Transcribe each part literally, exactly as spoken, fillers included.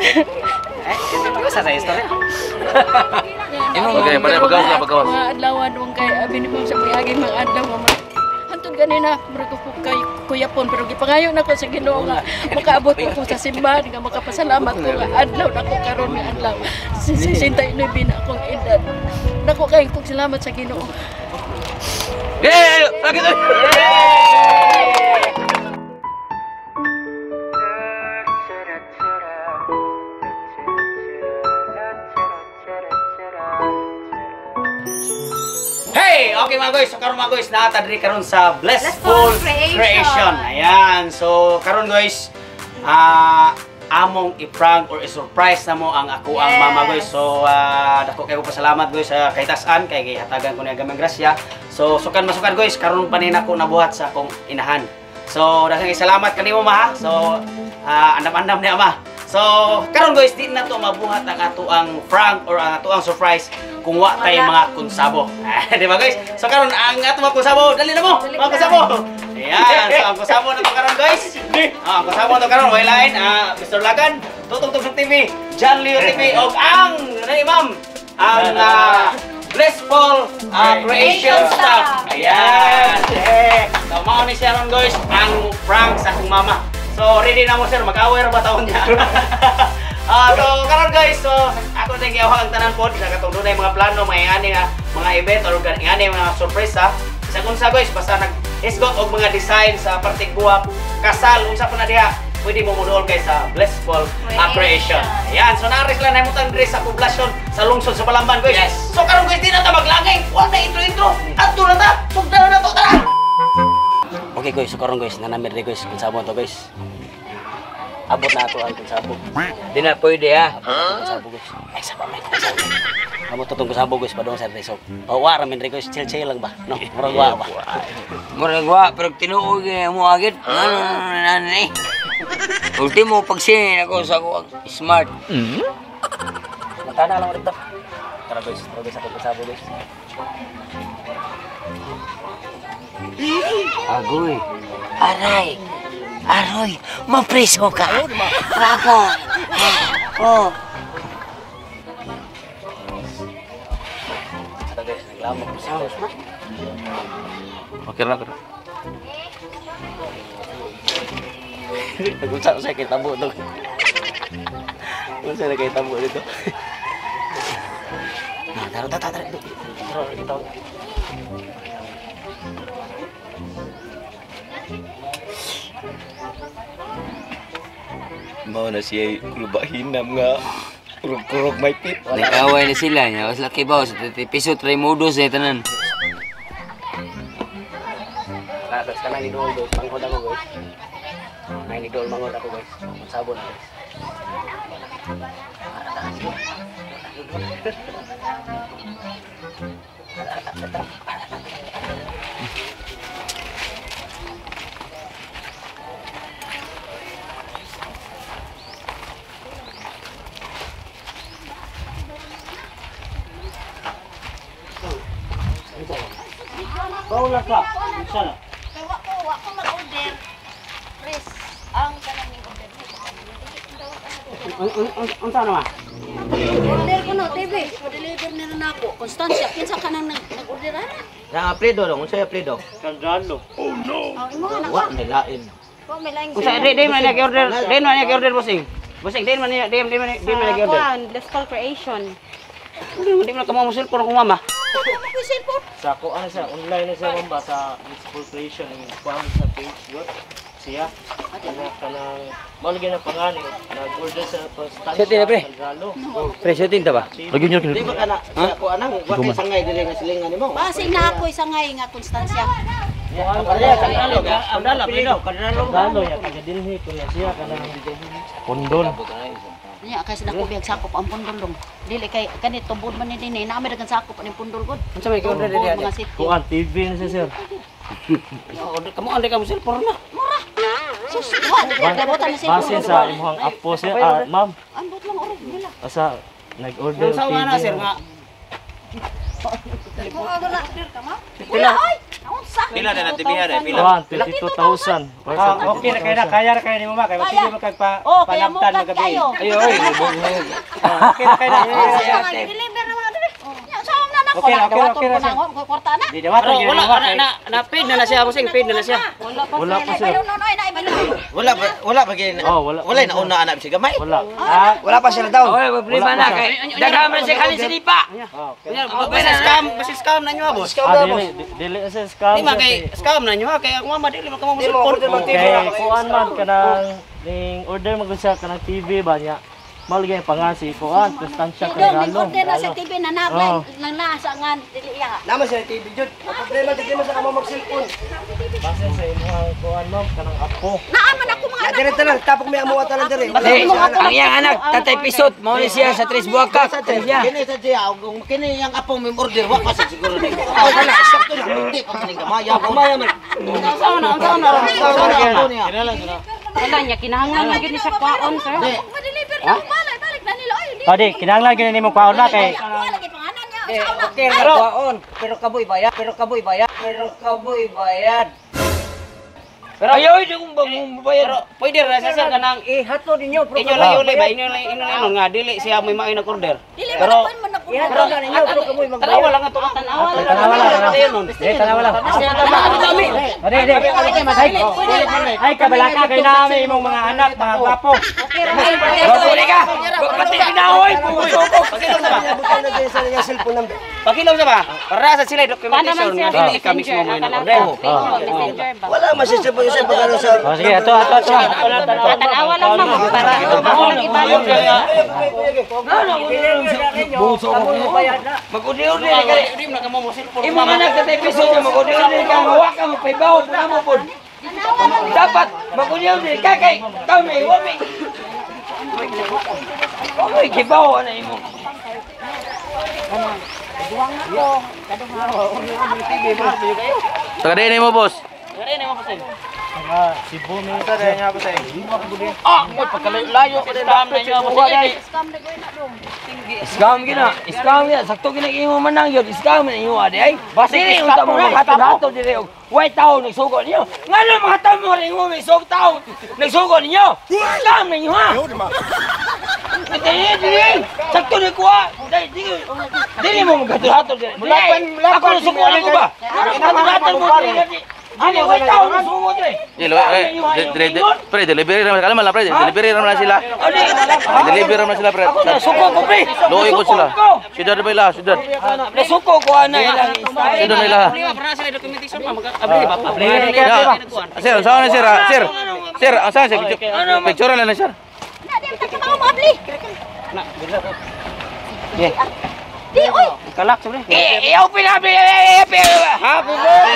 Eh, ito sa sa istorya. Okay, pada bagaw ka bagaw. Mga adlawan mong kay abin mo sa miagi mga adlaw mama. Hantod ganina murag ko kay Kuya Pon pero gipangayo na ko sa Ginoo nga makaabot ko sa simbahan nga makapasalamat ko nga adlaw nako karon nga adlaw. sesenta y nueve na akong edad. Nako kay kog salamat sa Ginoo. Yay! Lagi tu. Hey, okay mga guys, so karon mga guys naata diri karon sa Blessful Creation. Creation. Ayan, so karon guys, ah uh, among i-prank or i-surprise na mo ang ako ang Yes. mama guys. So uh, dako kayo pasalamat guys sa kay Tas-an kay gihatagan ko ni gamay grasya. So sukan masukan guys, karon pa ni nako nabuhat sa akong inahan. So daghang salamat kanimo ma ha. So uh, andam-andam ni ama. So karon guys, di na to mabuhat ang ato ang prank or ang ato ang surprise kung wa tay mga kunsabo. Di ba guys? So karon ang ato mga kunsabo, dali na mo, mga kunsabo. Ayan, so ang kunsabo na to karon guys. Ah, ang kunsabo to karon way line, ah Mister Lagan, Tutong Tugtog T V, John Leo T V og ang nani ma'am, ang uh, Blessful uh, Creation staff. Ayan. So mao ni siya ron guys ang prank sa akong mama. So ready na mo sir, mag-away ra ba taon niya? Ah, so karon guys, so ako na giyawa ang tanan pod sa katong dunay mga plano, may ani nga mga event or ngani mga surprise ha. Sa kunsa guys, basta nag-isgot og mga design sa parting buwak, kasal unsa pa na diha, pwede mo muduol guys sa Blessful uh, Creation. Ayan, so naari sila nahimutang diri sa poblasyon sa lungsod sa Balamban guys. Yes. So karon guys, di na ta maglangay. Wa na intro-intro. Adto na ta. Sugdan na to tara. Okay guys, so karon guys, nanamir ri guys kung sabon to guys. Abot na ato ang kunsabo. Di na pwede ha. Kunsabo guys. Ay sabo may kunsabo. Amo to tong kunsabo guys padong sa resort. O wa ra min ri guys, chill-chill lang ba. No, murag wa ba. Murag wa pero tinuod mo agit. Ano nani? Ultimo pagsin ako sa ako smart. Mhm. Matana lang dito. Tara guys, tara guys ako kunsabo guys. Agoy. Aray. Aroy, mapreso ka. Raka. Oh. Tara guys, naglamok ko sa house. Okay na, okay. Nag-usap sa kay tabo to. Unsa na kay tabo dito? Nah, tara tara tara. Tara kita. Mau na siya lubahinam nga. Kurog-kurog may pit. Nag-away na sila niya. Mas laki ba? Sa episode try modus eh tanan. Tapos ka nang idol guys, mangod ako guys. Nang idol mangod ako guys. Sabon na guys. Paula ka, sana. Kaya wako, wako mag-order. Chris, ang kanang order. Unsa naman? Order ko no, T V. Pa-deliver nila na ako. Constancia, kinsa ka nang nag-order ana? Yang aplido dong, unsay aplido? Kandalo. Oh, imo nga Wa naka. nilain. Ko may laing. Unsa di di man nag-order, di man nag-order bossing. Bossing di man di di di man di man nag-order. Kuan, Blessful Creation. Di man di man kamo musil ko mama. Ako cellphone. Sa ko ano sa online na sa mamba sa Blessful Creation ang kuha sa page yun siya kana kanang malagyan ng pangalan nag-order sa Constancia. Sete na, pre. Tagalalo. Presyo tin ta ba? Lagi nyo, Di ba kana sa ko anang wa kay sangay dili nga silingan nimo. Base na ako isangay nga Constancia. Tagalalo Tagalalo pero Tagalalo ya taga dinhi ko na siya kanang Pondol. Nya kay sila ko biyag sakop ang pundol dong. Dili kay kanit tubod man ni dinhi na may dagan sakop ang pundol gud. Unsa may order dili Mga city. kuan T V na siya sir. Order kamo ande ka musil porno. Sus, wa dabotan ni cellphone. Base sa imong app po sir. Ah, ma'am. Ambot lang order nila. Asa nag-order Unsa nga na sir nga Ko aga na order ka ma? Pila? Ay, naon Pila na natin biya na, pila. Kuan, twenty-two thousand. Ah, okay na kayo na, kaya na kayo ni mama, kaya sige mo kag pa Oh, kaya mo panabtan kat magabi. kayo. Ayo, ay, Okay na kayo na. Deliver na mga dali. Ya, saan na nako Okay, na okay, dawaton okay ko na na siya. ako, kwarta na. Di dapat Pero lagi wala mama. na na na paid na na siya, bossing, paid na na siya. Wala pa Wala pa sila. sila. Bayo nonoy na ibalik. Wala ba wala ba gini? Oh, wala. Wala na una anak si gamay. Wala. Ah, wala pa sila daw. Oy, problema na kay. Daghan man siya kali sa lipa. Kunya, basta scam, basta scam na nyo ha, boss. Ah, dili, di- dili sa scam. Di man kay scam na nyo ha, kaya kung mama dili man kamo mo cellphone. Okay, kuan man kanang ning order magud siya kanang T V ba niya. Malgay pangasi kuan, konstansya Doon, may kanalo. order na sa T V na nablay. Oh. Nang nasa nga dili ya. Naman sila T V jud. Ang problema di mo sa kamo mag-cellphone. Base sa imong kuan mo kanang apo. Naaman ako mga Ya dire tanan, tapok may amuwa tanan dire. Di, ang iyang anak, Tatay Pisot, mao ni siya sa Tres Buwakak. Siya. Kini sa diya kung kini yang apong may order wa pa sa siguro ni. Ah, wala sakto na hindi pa maning gamay. Gamay man. Saan na, saan na. Wala niya kinahanglan lagi ni sa kwaon, sir. Ma-deliver na balay, balik na nila. Ay, hindi. Padi, kinahanglan gyud nimo kwaon na kay Wala lagi panganan niya. okay ra kwaon, pero kaboy bayad, pero kaboy bayad, pero kaboy bayad. Pero ayo di kung bagong bayar. Pwede ra siya sir kanang Ihatlo ninyo, pero inyo lang yun ba, inyo lang inyo lang nga dili siya may maay nag-order. Dili Pero man man na po. ihatlo na ninyo, pero kaboy tanawa magbayad. lang ato. Tanawa lang. Tanawa lang, tanawa Ayun nun. Eh, tanawa lang. Dami. Ade, ade. Ay, kabalaka kay namin imong mga anak, mga gwapo. Baguli ka. Pati ginahoy puso ko. Pakilaw sa ba? Para sa sila documentation nga dili ka mismo mo nag-order. Wala masisip sa pagano sa Oh, sige, ato, ato, ato. Tanawa lang ma'am para ang ibalot. Buso ko. Mag-udi-udi ka. Imo anak Tatay Pisot niya mag-udi-udi ka. Hawak ka mo paibaw puna mo pod. Dapat mag-udi-udi ka kay kami wami. Oy, kibaw na imo. Taga din mo boss. Ah, Cebu mi sa niya pa sa. Ah, mo pagkalayo ko din dam na nyo mo dili. Scam gina, scam gina. Sakto gina imo man nang yun. Scam na imo ade ay. Dili unta mo maghatod-hatod dire. White tao nagsugo niyo. Ngano mahatod mo ring mo may sug tao nagsugo niyo. Scam na niyo ha. Dili dili. Sakto ni kuha. Dili dili mo maghatod-hatod dire. Mulapan mulapan. Ako nagsugo ko ba? Hatod mo dire. Dili white tao nagsugo dire. Dilo, eh, pre, delivery naman kala mala pre, delivery naman sila. Delivery naman sila pre. Ako nagsugo ko pre. Loy ko sila. Sidad ba ila, sidad. Nasuko ko ana ilang style. Sidad nila. Para sa sila documentation pa mag-abli ba pa. Sir, saan na sir? ah? Sir, sir, asan sir? Picture lang na sir. Na di ta ka mabli. Di oy. Kalak sobre. Eh, eh, open up. Eh, eh, happy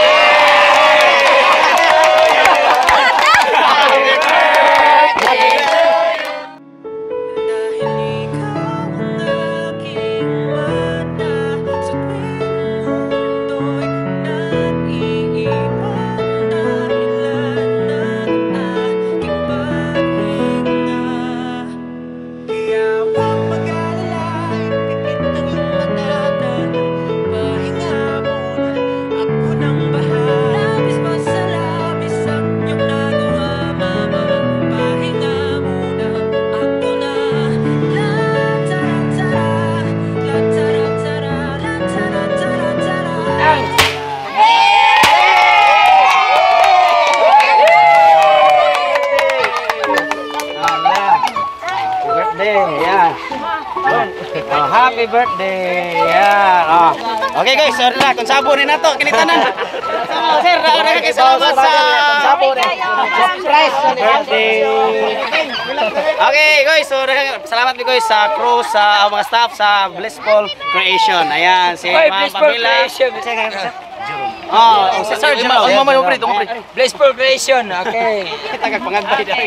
Birthday, yan. Oh, happy birthday. Yan. Oh. Okay guys, sorry na kung sabunin na to, kinitanan. So, sir, nakakay salamat sa Surprise sa birthday. Okay guys, so salamat mi guys sa crew, sa mga staff sa Blissful Creation. Ayan, si Oy, Ma'am Blissful Pamela. Creation. Oh, si Sir Jerome. Ang mama mo pre, tong pre. Blissful Creation. Okay. Tagag pangagbay daw.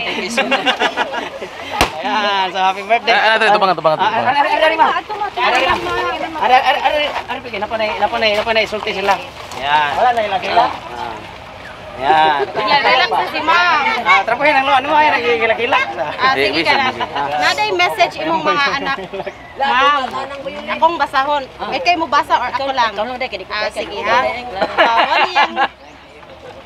Ayan, so happy birthday. Ah, ito bangan, ito bangan. Ah, Ari, ari, ari, ma. Ari, ari, ari, ari, ari, pigi, napanay, napanay, napanay, sulti sila. Ayan. Wala na ilagay lang. Ayan. Relax na si ma'am. Ah, trapuhin ang lo, ano mo ay nagigila-gila. Ah, sige ka na. Naday message imong mga anak. Ma'am, akong basahon. May kayo mo basa or ako lang? Ah, sige ha. Ah, wali yung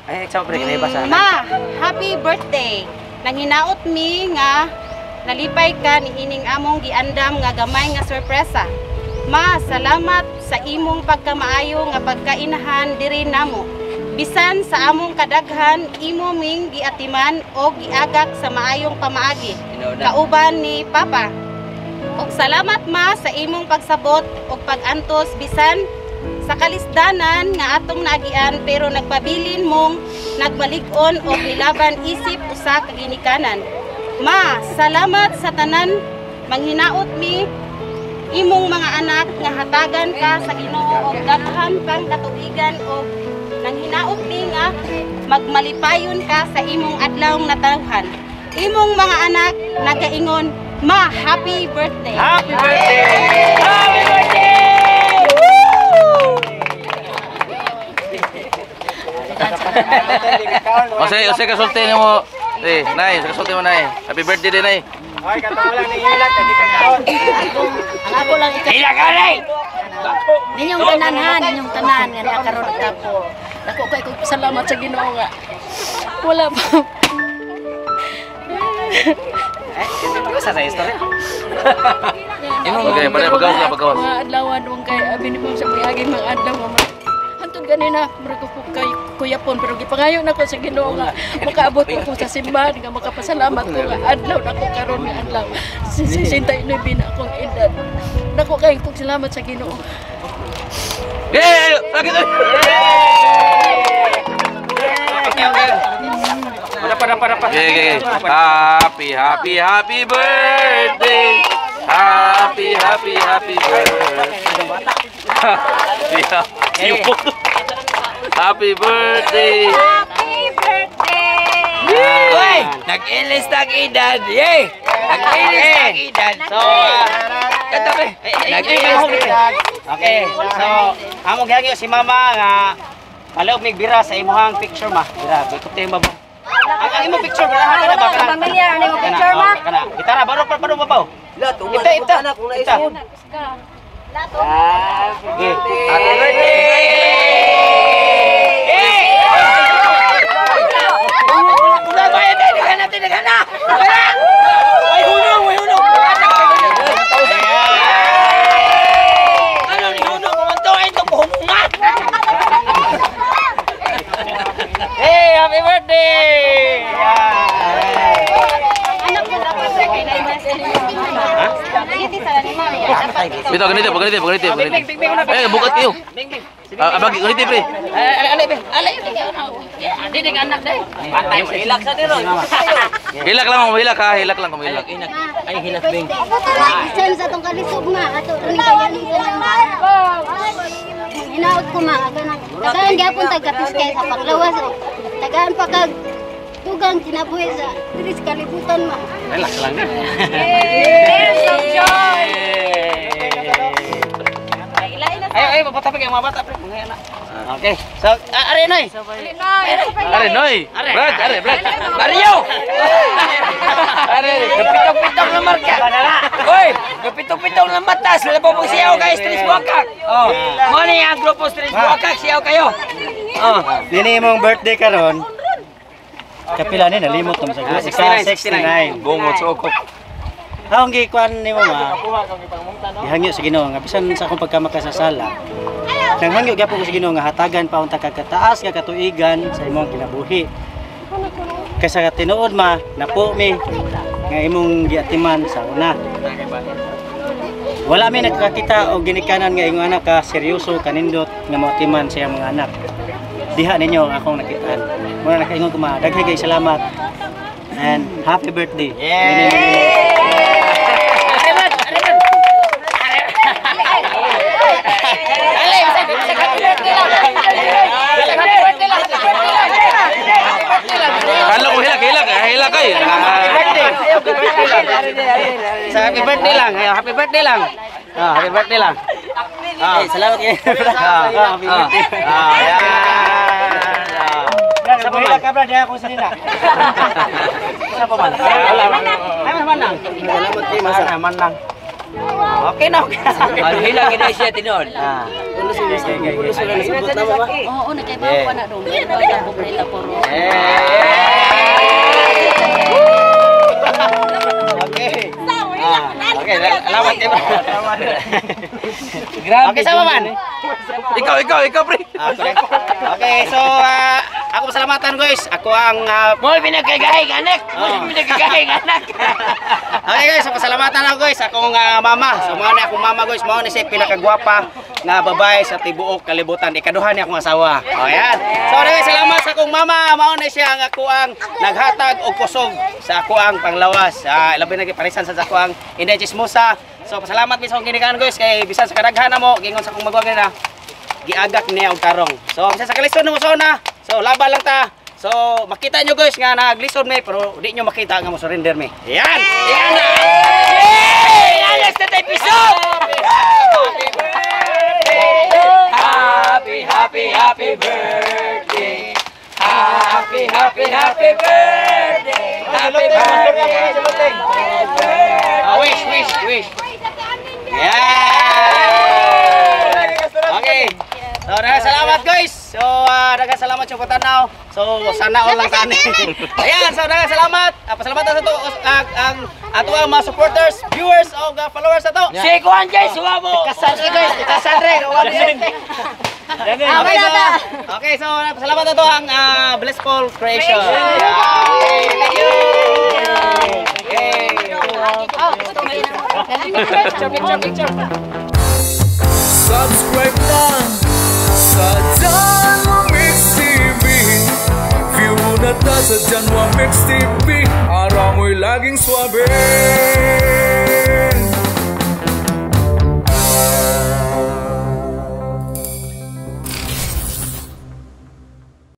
Ay, sa pre kay basa. Ma, happy birthday. Nanghinaot mi nga nalipay ka ni ining among giandam nga gamay nga sorpresa. Ma, salamat sa imong pagkamaayo nga pagkainahan diri namo. Bisan sa among kadaghan, imo ming giatiman o giagak sa maayong pamaagi. Kauban ni Papa. Og salamat ma sa imong pagsabot og pag-antos bisan sa kalisdanan nga atong naagian pero nagpabilin mong nagbalig-on o nilaban isip usa ka ginikanan. Ma, salamat sa tanan manghinaot mi imong mga anak nga hatagan ka sa Ginoo og daghan pang katuigan og nanghinaot mi nga magmalipayon ka sa imong adlaw nga tawhan. Imong mga anak nagaingon, Ma, happy birthday. Happy birthday. Happy birthday! Ose, ose kasulti mo. Eh, nay, kasulti mo nay. Happy birthday din nay. Ay, katong lang ni ilat kay ka kaon. Ang ako lang ika. Ila ka rin! Ninyong tanan ha, ninyong tanan nga nakaroon ka po. Ako kay ko salamat sa Ginoo nga. Wala pa. Ano sa sa istorya? Okay, pare pagawas na pagawas. Mga adlaw dong kay abi ni sa miagi mga adlaw nga. Hantod ganina murag ko kay Kuya Pon pero gipangayo nako sa Ginoo nga makaabot ko sa simbahan nga makapasalamat ko nga adlaw nako karon nga adlaw. sesenta y nueve na akong edad. Nako kay kog salamat sa Ginoo. Eh, sakit. Okay, okay. Pada pada pada pada. Okay, okay. Happy, happy, happy birthday. Happy, happy, happy birthday. Happy, happy, happy birthday. Happy birthday. Uy! Nag-ilis tag edad! Yay! Nag-ilis tag edad! So, uh, Kata pre! nag-ilis tag edad. Okay, so among gihangyo si Mama nga palog mig bira sa imuhang picture ma. Bira, ikot tayo ba? Ang ang imong picture bira ha ba kana? Pamilyar na imong picture, ma? Kana. Gitara baro pa paro babaw. Ita ita anak kung naisod. Happy birthday! Hey, happy birthday! Anak ko dapat sa kay na Dito sa ni Mami. Bito, ganito, ganito, ganito, ganito. Eh, bukat kayo. Ah, abag, ganito pre. Ale be, ale. Adi ding anak dai. Patay mo hilak sa diro. Hilak lang, hilak ha, hilak lang, hilak. Ay hilak bing. Isan sa tong kalisog ma ato rin kaya ni Hinaot ko ma ganang. Tagaan gyapon tagkapiskay sa paklawas. Tagaan pa kag tugang kinabuhi sa diri sa kalibutan ma. Relax lang din. Tears of joy. Ayo, ayo, bata pa kayo mga bata, pre. Mga anak. Okay. So, uh, are noy. Are noy. Brad, are Brad. Mario! Are, gapitong-pitong na marka. Uy, gapitong-pitong na mata. Sila po pong siyaw kayo, Stress Buakak. Oh, mana yung grupo Stress Buakak, siyaw kayo. Oh, Dini mong birthday karon. Kapila ni nalimot tong sa sixty-nine. Bungot sa ukok. Haong gikuan nimo ma. Gihangyo sa Ginoo nga bisan sa akong pagkamakasasala. Nang hangyo gyapon ko sa Ginoo nga hatagan pa unta kataas nga katuigan sa imong kinabuhi. Kaysa tinuod ma napo mi nga imong giatiman sa una. Wala mi nagkakita og ginikanan nga imong anak ka seryoso kanindot nga moatiman sa iyang mga anak. Diha ninyo ang akong nakitaan. Muna nakaingon ko ma daghang kay salamat. And happy birthday. Halo ko hilak, hilak, hilak kay. Sa happy birthday lang. Ayo, happy birthday lang. Ah, happy birthday lang. Ah, salamat kayo. Ah, happy birthday. Ah, yan. Sa pamilya ka, brad, ako sa nila. Sa pamilya. Wala man. Ay, man lang. Salamat kayo, masa. Man lang. Okay na, okay. Ano hilang gina siya tinon. Ah. Ulo sila kay kay. Ulo sila nasabot na ba? Oo, na kay bawa na dong. Pagka pobrela puro. Okay. Ah, okay, salamat kayo. Grabe. Okay, sama man. Ikaw, ikaw, ikaw, pre. Ah, correct. Okay, so ah, ako pasalamatan guys. Ako ang ah, Mo pinagkagaing anak. Mo pinagkagaing anak. okay guys, so pasalamatan ako guys. Akong ah, mama. So mao ni akong mama guys, mao ni siya pinakagwapa nga babae sa tibuok kalibutan. Ikaduha ni akong asawa. Oh, yan. So guys, salamat sa akong mama. Mao ni siya ang ako ang naghatag og kusog sa ako ang panglawas. Ah, labi na parisan sa ako ang Inday Chismosa. So pasalamat mi sa akong ginikaan guys kay bisan sa kadaghan na mo gingon sa akong magwag na giagak niya og tarong. So bisan sa kalison mo na. So laban lang ta. So makita nyo guys nga naglison mi pero di nyo makita nga mo surrender mi. Yan. Yan na. Hey, next episode. Happy, happy, happy birthday. Happy, happy, happy birthday. Happy birthday. Ah, wish, wish, wish. Yeah. Okay. So, daghang salamat guys. So, uh, daghang salamat sa pagtanaw. So, sana all lang tani. Ayan, so daghang salamat. Uh, pasalamatan sa to uh, ang ato ang mga supporters, viewers o uh, followers sa to. Si Kuan guys, suwa mo. Kasal re guys, kasal re. Okay, so Okay, so salamat na to ang uh, Blissful Creation. Okay, thank you. Okay. Subscribe na sa Janwa Mix T V. View na ta sa Janwa Mix T V. Araw mo'y laging swabe.